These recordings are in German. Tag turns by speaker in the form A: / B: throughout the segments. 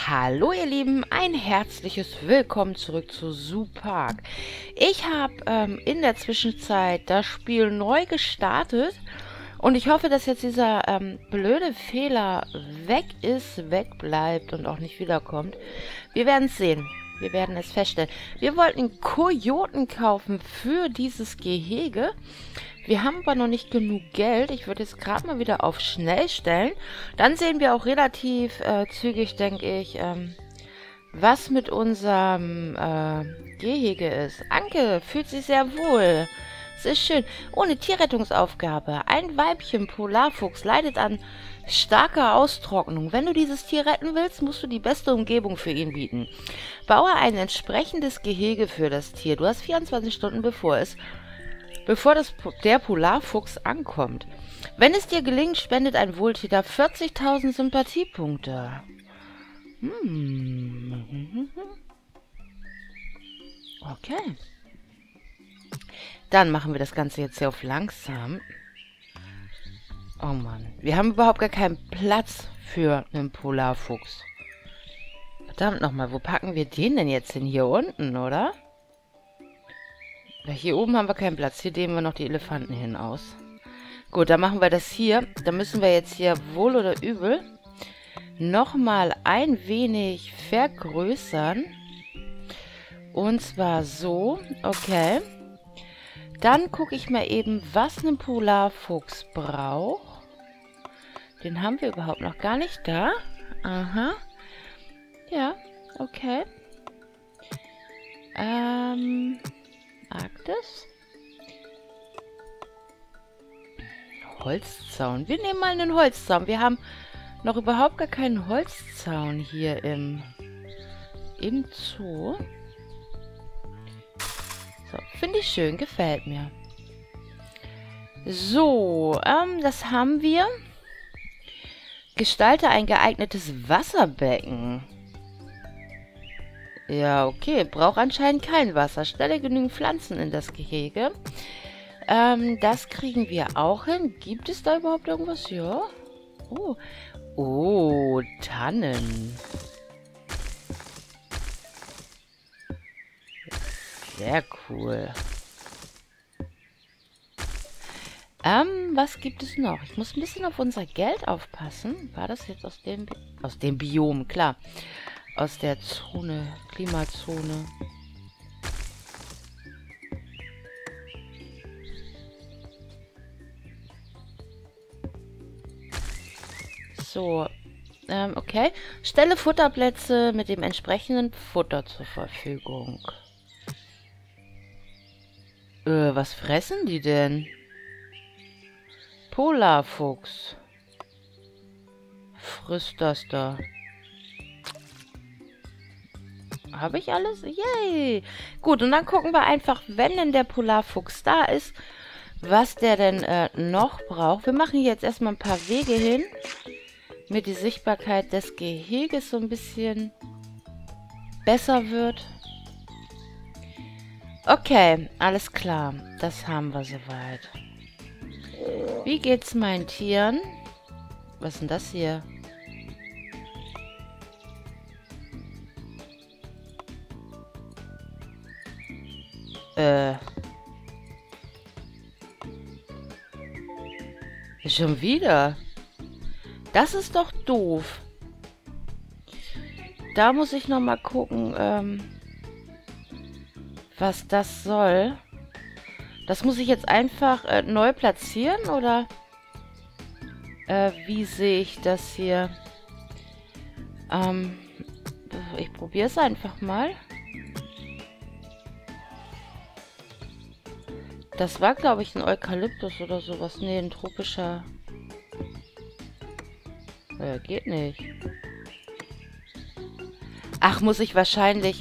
A: Hallo ihr Lieben, ein herzliches Willkommen zurück zu Zoo Park. Ich habe in der Zwischenzeit das Spiel neu gestartet und ich hoffe, dass jetzt dieser blöde Fehler wegbleibt und auch nicht wiederkommt. Wir werden es sehen. Wir werden es feststellen. Wir wollten einen Kojoten kaufen für dieses Gehege. Wir haben aber noch nicht genug Geld. Ich würde jetzt gerade mal wieder auf schnell stellen. Dann sehen wir auch relativ zügig, denke ich, was mit unserem Gehege ist. Anke fühlt sich sehr wohl. Es ist schön. Ohne Tierrettungsaufgabe. Ein Weibchen Polarfuchs leidet an starker Austrocknung. Wenn du dieses Tier retten willst, musst du die beste Umgebung für ihn bieten. Baue ein entsprechendes Gehege für das Tier. Du hast 24 Stunden, bevor der Polarfuchs ankommt. Wenn es dir gelingt, spendet ein Wohltäter 40.000 Sympathiepunkte. Okay. Dann machen wir das Ganze jetzt hier auf langsam. Oh Mann. Wir haben überhaupt gar keinen Platz für einen Polarfuchs. Verdammt nochmal, wo packen wir den denn jetzt hin? Hier unten, oder? Hier oben haben wir keinen Platz. Hier dehnen wir noch die Elefanten hin aus. Gut, dann machen wir das hier. Da müssen wir jetzt hier wohl oder übel nochmal ein wenig vergrößern. Und zwar so. Okay. Dann gucke ich mal eben, was ein Polarfuchs braucht. Den haben wir überhaupt noch gar nicht da. Aha. Ja, okay. Arktis. Holzzaun. Wir nehmen mal einen Holzzaun. Wir haben noch überhaupt gar keinen Holzzaun hier im Zoo. So, finde ich schön. Gefällt mir. So, das haben wir. Gestalte ein geeignetes Wasserbecken. Ja, okay. Braucht anscheinend kein Wasser. Stelle genügend Pflanzen in das Gehege. Das kriegen wir auch hin. Gibt es da überhaupt irgendwas? Ja. Oh. Oh, Tannen. Sehr cool. Was gibt es noch? Ich muss ein bisschen auf unser Geld aufpassen. War das jetzt aus dem Biom, klar. Aus der Zone, Klimazone. So, okay. Stelle Futterplätze mit dem entsprechenden Futter zur Verfügung. Was fressen die denn? Polarfuchs. Frisst das da. Habe ich alles? Yay! Gut, und dann gucken wir einfach, wenn denn der Polarfuchs da ist, was der denn noch braucht. Wir machen hier jetzt erstmal ein paar Wege hin, damit die Sichtbarkeit des Geheges so ein bisschen besser wird. Okay, alles klar. Das haben wir soweit. Wie geht's meinen Tieren? Was ist denn das hier? Schon wieder? Das ist doch doof. Da muss ich noch mal gucken, was das soll. Das muss ich jetzt einfach neu platzieren, oder wie sehe ich das hier? Ich probiere es einfach mal. Das war, glaube ich, ein Eukalyptus oder sowas. Nee, ein tropischer. Geht nicht. Ach, muss ich wahrscheinlich...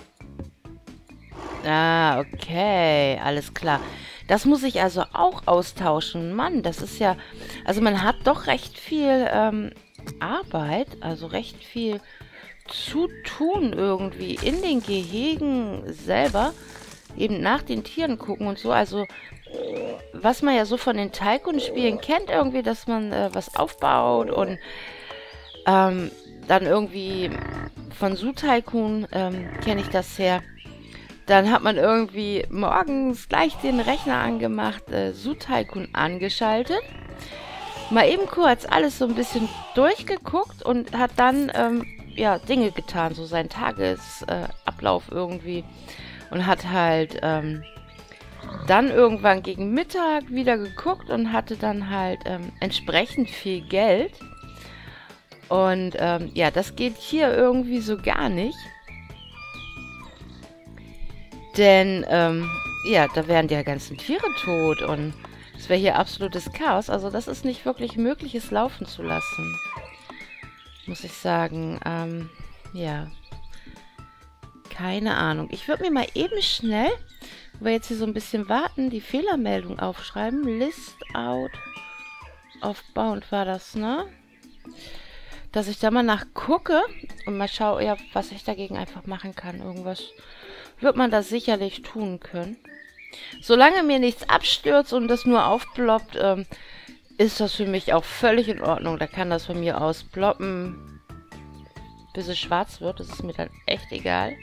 A: Ah, okay. Alles klar. Das muss ich also auch austauschen. Mann, das ist ja... Also man hat doch recht viel Arbeit, also recht viel zu tun irgendwie in den Gehegen selber. Eben nach den Tieren gucken und so. Also, was man ja so von den Tycoon-Spielen kennt irgendwie, dass man was aufbaut und dann irgendwie von Zoo Tycoon kenne ich das her. Dann hat man irgendwie morgens gleich den Rechner angemacht, Zoo Tycoon angeschaltet. Mal eben kurz alles so ein bisschen durchgeguckt und hat dann, ja, Dinge getan, so seinen Tagesablauf irgendwie. Und hat halt, dann irgendwann gegen Mittag wieder geguckt und hatte dann halt entsprechend viel Geld. Und ja, das geht hier irgendwie so gar nicht. Denn, ja, da wären die ganzen Tiere tot und es wäre hier absolutes Chaos. Also das ist nicht wirklich möglich, es laufen zu lassen. Muss ich sagen. Ja. Keine Ahnung. Ich würde mir mal eben schnell, wo wir jetzt hier so ein bisschen warten, die Fehlermeldung aufschreiben. List out of bound war das, ne? Dass ich da mal nachgucke und mal schaue, ja, was ich dagegen einfach machen kann. Irgendwas wird man da sicherlich tun können. Solange mir nichts abstürzt und das nur aufploppt, ist das für mich auch völlig in Ordnung. Da kann das von mir aus ploppen, bis es schwarz wird. Das ist mir dann echt egal.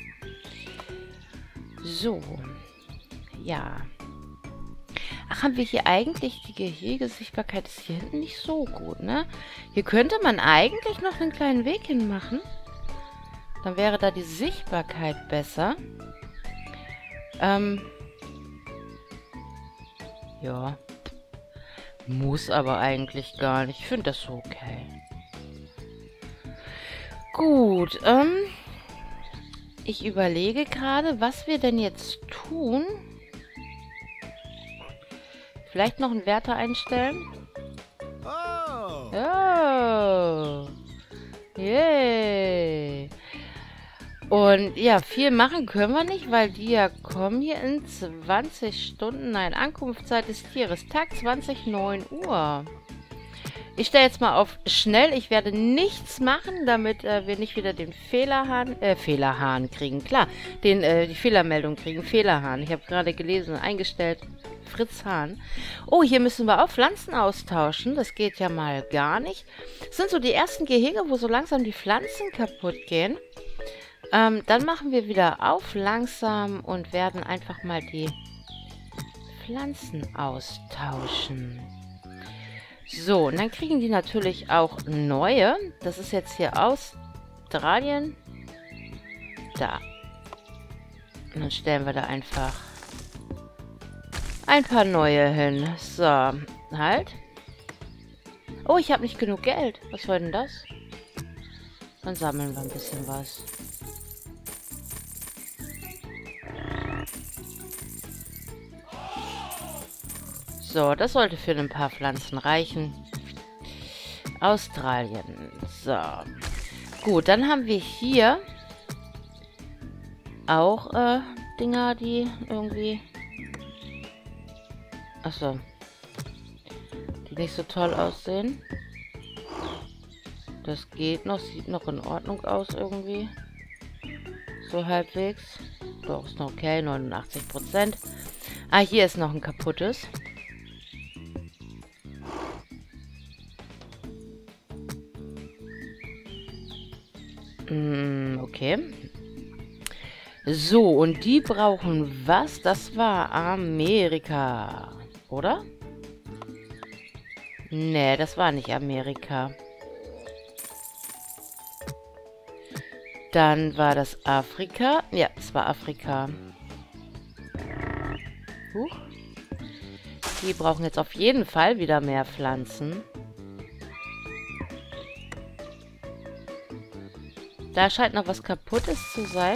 A: So. Ja. Ach, haben wir hier eigentlich die Gehegesichtbarkeit ist hier hinten nicht so gut, ne? Hier könnte man eigentlich noch einen kleinen Weg hinmachen. Dann wäre da die Sichtbarkeit besser. Ja. Muss aber eigentlich gar nicht. Ich finde das so okay. Gut, ich überlege gerade, was wir denn jetzt tun. Vielleicht noch einen Wärter einstellen. Oh. Oh. Yay. Und ja, viel machen können wir nicht, weil die ja kommen hier in 20 Stunden. Nein, Ankunftszeit des Tieres. Tag 20, 9 Uhr. Ich stelle jetzt mal auf schnell. Ich werde nichts machen, damit wir nicht wieder den Fehlerhahn kriegen. Klar, die Fehlermeldung kriegen. Fehlerhahn. Ich habe gerade gelesen, eingestellt. Fritz Hahn. Oh, hier müssen wir auch Pflanzen austauschen. Das geht ja mal gar nicht. Das sind so die ersten Gehege, wo so langsam die Pflanzen kaputt gehen. Dann machen wir wieder auf langsam und werden einfach mal die Pflanzen austauschen. So, und dann kriegen die natürlich auch neue. Das ist jetzt hier Australien. Da. Und dann stellen wir da einfach ein paar neue hin. So, halt. Oh, ich habe nicht genug Geld. Was soll denn das? Dann sammeln wir ein bisschen was. So, das sollte für ein paar Pflanzen reichen. Australien. So. Gut, dann haben wir hier auch Dinger, die irgendwie... Achso. Die nicht so toll aussehen. Das geht noch. Sieht noch in Ordnung aus irgendwie. So halbwegs. Doch, ist noch okay. 89%. Ah, hier ist noch ein kaputtes. Okay. So, und die brauchen was? Das war Amerika. Oder? Nee, das war nicht Amerika. Dann war das Afrika. Ja, es war Afrika. Huch. Die brauchen jetzt auf jeden Fall wieder mehr Pflanzen. Da scheint noch was Kaputtes zu sein.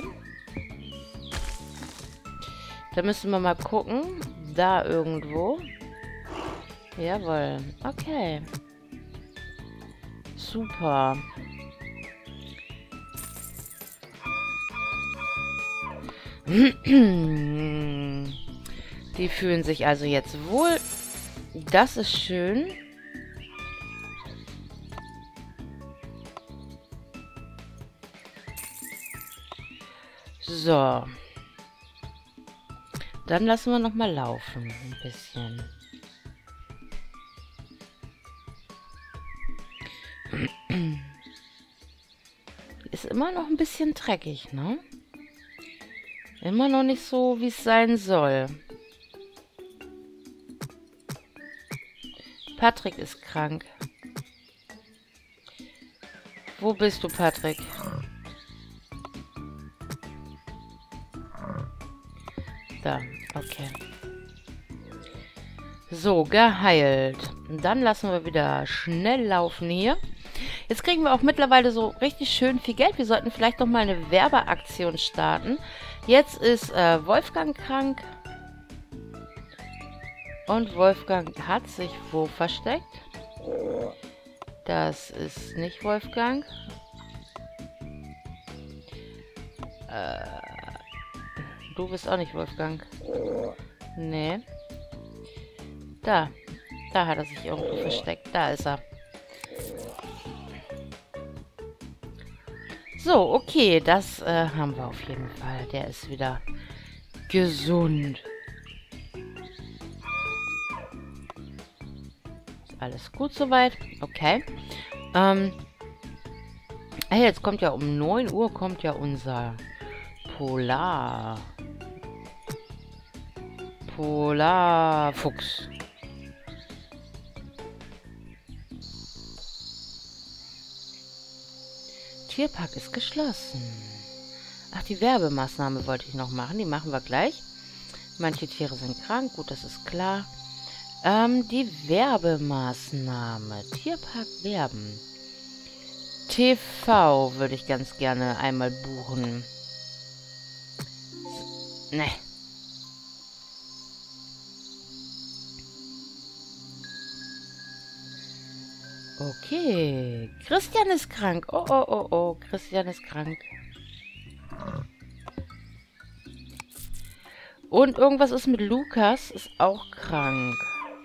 A: Da müssen wir mal gucken. Da irgendwo. Jawohl. Okay. Super. Die fühlen sich also jetzt wohl. Das ist schön. So. Dann lassen wir noch mal laufen. Ein bisschen. Ist immer noch ein bisschen dreckig, ne? Immer noch nicht so, wie es sein soll. Patrick ist krank. Wo bist du, Patrick? Da, okay. So, geheilt. Dann lassen wir wieder schnell laufen hier. Jetzt kriegen wir auch mittlerweile so richtig schön viel Geld. Wir sollten vielleicht noch mal eine Werbeaktion starten. Jetzt ist Wolfgang krank. Und Wolfgang hat sich wo versteckt? Das ist nicht Wolfgang. Du bist auch nicht Wolfgang. Nee. Da. Da hat er sich irgendwo versteckt. Da ist er. So, okay. Das haben wir auf jeden Fall. Der ist wieder gesund. Ist alles gut soweit? Okay. Hey, jetzt kommt ja um 9 Uhr kommt ja unser Polarfuchs. Tierpark ist geschlossen. Ach, die Werbemaßnahme wollte ich noch machen. Die machen wir gleich. Manche Tiere sind krank. Gut, das ist klar. Die Werbemaßnahme. Tierpark werben. TV würde ich ganz gerne einmal buchen. Ne. Okay. Christian ist krank. Oh, oh, oh, oh. Christian ist krank. Und irgendwas ist mit Lukas. Ist auch krank.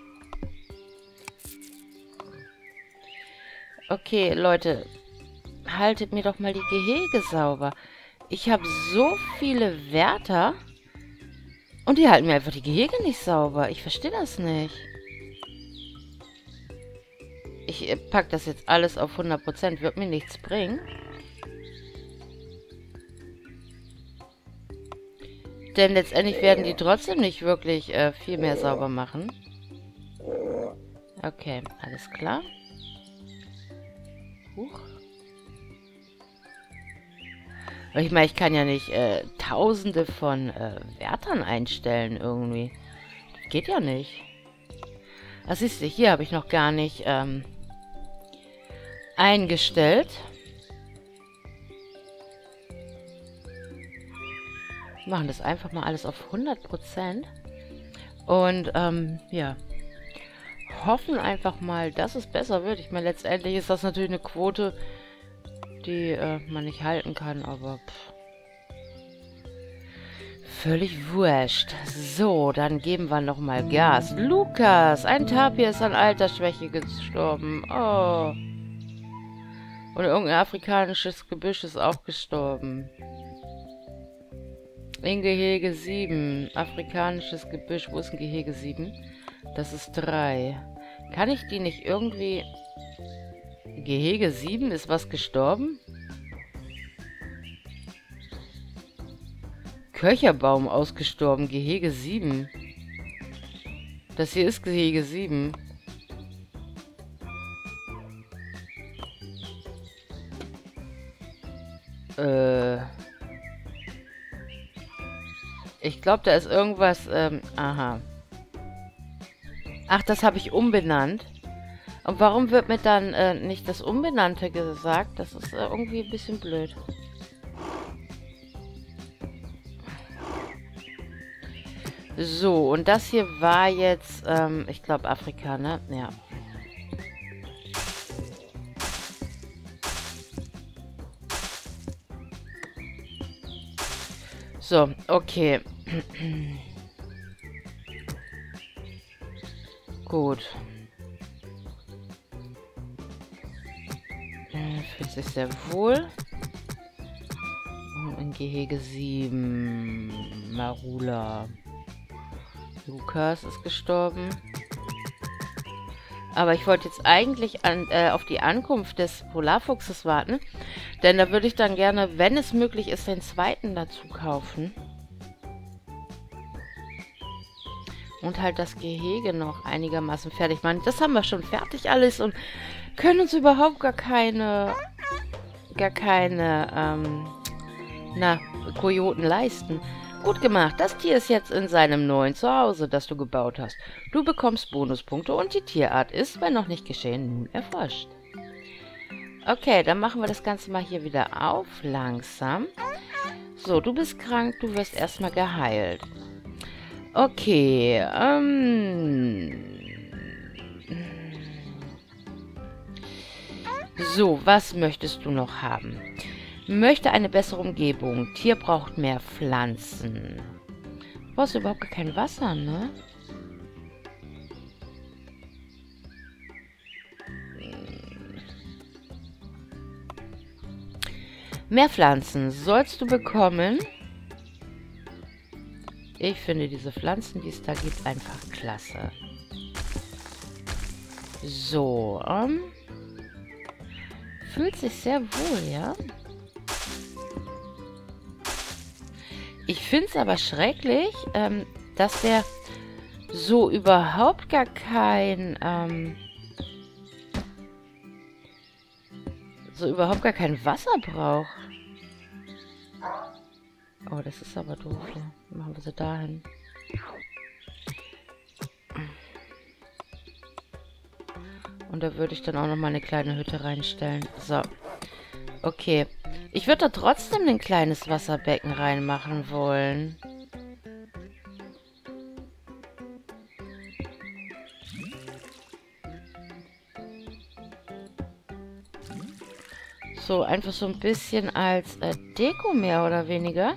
A: Okay, Leute. Haltet mir doch mal die Gehege sauber. Ich habe so viele Wärter. Und die halten mir einfach die Gehege nicht sauber. Ich verstehe das nicht. Ich packe das jetzt alles auf 100%. Wird mir nichts bringen. Denn letztendlich werden die trotzdem nicht wirklich viel mehr sauber machen. Okay, alles klar. Huch. Ich meine, ich kann ja nicht Tausende von Wärtern einstellen irgendwie. Das geht ja nicht. Das siehst du, hier habe ich noch gar nicht eingestellt. Wir machen das einfach mal alles auf 100%. Und ja. Hoffen einfach mal, dass es besser wird. Ich meine, letztendlich ist das natürlich eine Quote, die man nicht halten kann, aber völlig wurscht. So, dann geben wir nochmal Gas. Lukas, ein Tapir ist an Altersschwäche gestorben. Oh. Und irgendein afrikanisches Gebüsch ist auch gestorben. In Gehege 7. Afrikanisches Gebüsch. Wo ist ein Gehege 7? Das ist 3. Kann ich die nicht irgendwie... Gehege 7? Ist was gestorben? Köcherbaum ausgestorben. Gehege 7. Das hier ist Gehege 7. Ich glaube, da ist irgendwas... aha. Ach, das habe ich umbenannt. Und warum wird mir dann nicht das Umbenannte gesagt? Das ist irgendwie ein bisschen blöd. So, und das hier war jetzt, ich glaube Afrika, ne? Ja. So, okay. Gut. Fühlt sich sehr wohl. Und in Gehege 7. Marula. Lukas ist gestorben. Aber ich wollte jetzt eigentlich auf die Ankunft des Polarfuchses warten. Denn da würde ich dann gerne, wenn es möglich ist, den zweiten dazu kaufen. Und halt das Gehege noch einigermaßen fertig machen. Das haben wir schon fertig alles und können uns überhaupt gar keine Kojoten leisten. Gut gemacht. Das Tier ist jetzt in seinem neuen Zuhause, das du gebaut hast. Du bekommst Bonuspunkte und die Tierart ist, wenn noch nicht geschehen, nun erforscht. Okay, dann machen wir das Ganze mal hier wieder auf. Langsam. So, du bist krank. Du wirst erstmal geheilt. Okay, so, was möchtest du noch haben? Möchte eine bessere Umgebung. Tier braucht mehr Pflanzen. Du brauchst überhaupt gar kein Wasser, ne? Mehr Pflanzen sollst du bekommen. Ich finde diese Pflanzen, die es da gibt, einfach klasse. So, fühlt sich sehr wohl, ja? Ich finde es aber schrecklich, dass der so überhaupt gar kein, Wasser braucht. Oh, das ist aber doof hier. Machen wir sie dahin. Und da würde ich dann auch noch mal eine kleine Hütte reinstellen. So. Okay. Ich würde da trotzdem ein kleines Wasserbecken reinmachen wollen. So, einfach so ein bisschen als Deko mehr oder weniger.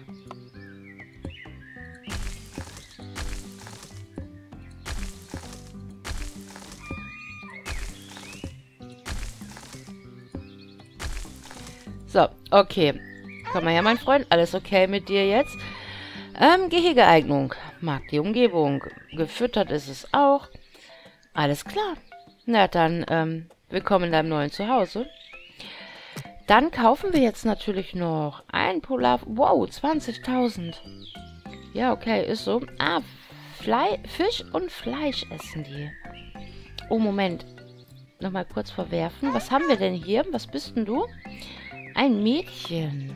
A: So, okay. Komm mal her, mein Freund. Alles okay mit dir jetzt? Gehegeeignung. Mag die Umgebung. Gefüttert ist es auch. Alles klar. Na dann, willkommen in deinem neuen Zuhause. Dann kaufen wir jetzt natürlich noch ein Polar... Wow, 20.000. Ja, okay, ist so. Ah, Fisch und Fleisch essen die. Oh, Moment. Nochmal kurz verwerfen. Was haben wir denn hier? Was bist denn du? Ein Mädchen.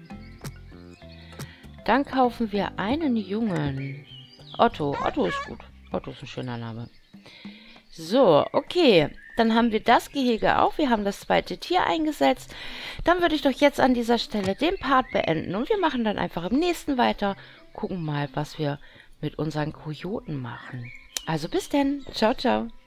A: Dann kaufen wir einen Jungen. Otto. Otto ist gut. Otto ist ein schöner Name. So, okay. Dann haben wir das Gehege auch. Wir haben das zweite Tier eingesetzt. Dann würde ich doch jetzt an dieser Stelle den Part beenden. Und wir machen dann einfach im nächsten weiter. Gucken mal, was wir mit unseren Kojoten machen. Also bis denn. Ciao, ciao.